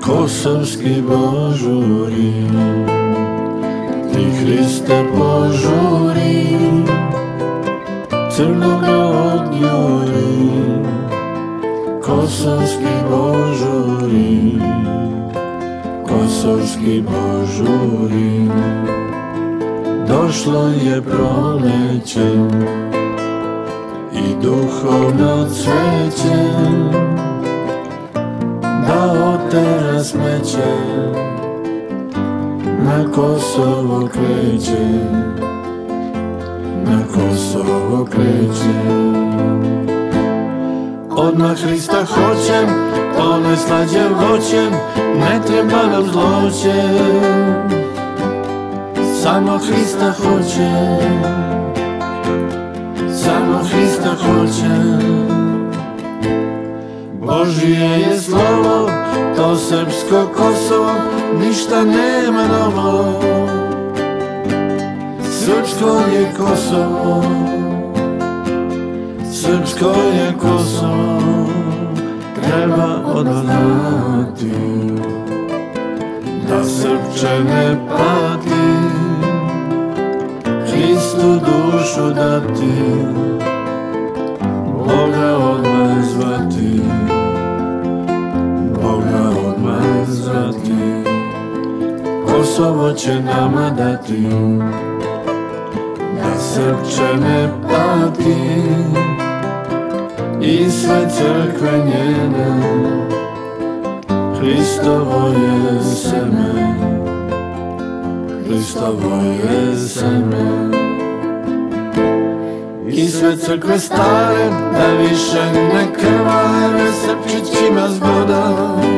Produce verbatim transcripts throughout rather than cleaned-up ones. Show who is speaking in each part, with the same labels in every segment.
Speaker 1: Kosovski požuri, ti Hriste požuri, Crnoga odjuri. Kosovski požuri, Kosovski požuri, došlo je proleće i duhovno cveće da otera smeće, na Kosovo kreće, na Kosovo kreće. Odmah Hrista hoćem, onaj slađem voćem, ne treba nam zloće. Samo Hrista hoćem, samo Hrista hoćem. Božije je slovo, to srpsko Kosovo, ništa nema novo. Srpsko je Kosovo, srpsko je Kosovo, treba odvratiti, da Srpče ne pati, Hristu dušu dati, Boga odmah zvati, Boga odmah zvati. Kosovo će nama dati, da Srpče ne pati, i sve crkve njene, Hristovo je seme, Hristovo je seme. I sve crkve stare, da više ne krvare, Srpčićima zgoda,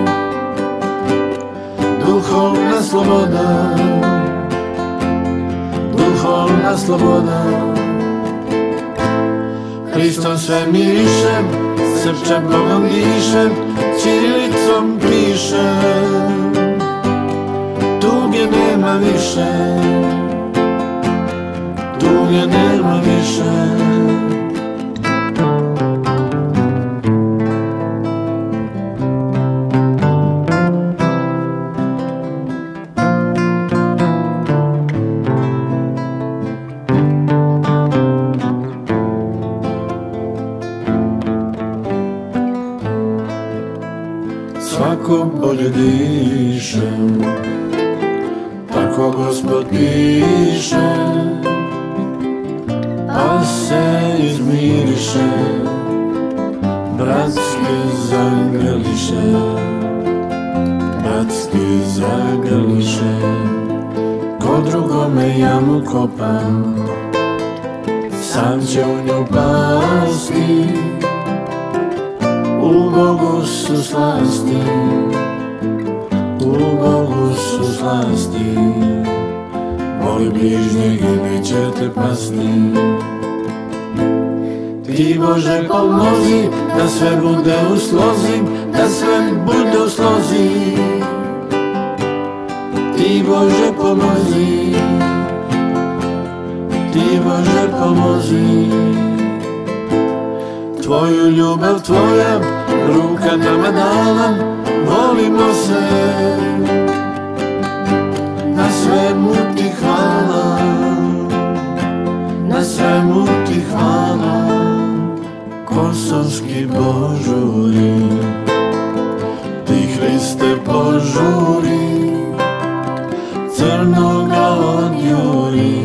Speaker 1: duhovna sloboda, duhovna sloboda. Hristom sve mirišem, Srpče Bogom dišem, ćirilicom pišem, tuge nema više, tuge nema više. Svako bolje dišem, tako Gospod piše, pa se izmiriše, bratski zagrliše, bratski zagrliše. Ko drugome jamu kopam, sam će u nju pasti, u Bogu su slasti, u Bogu su slasti. Voli bližnjeg i neće te pasti. Ti Bože pomozi, da sve bude u slozi, da sve bude u slozi. Ti Bože pomozi, ti Bože pomozi. Tvoju ljubav tvoja, ruka nama dala, volimo se, na svemu ti hvala, na svemu ti hvala. Kosovski požuri, ti Hriste požuri, Crnoga odjuri.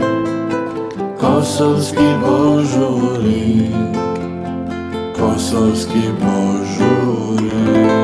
Speaker 1: Kosovski požuri, Kosovski požuri.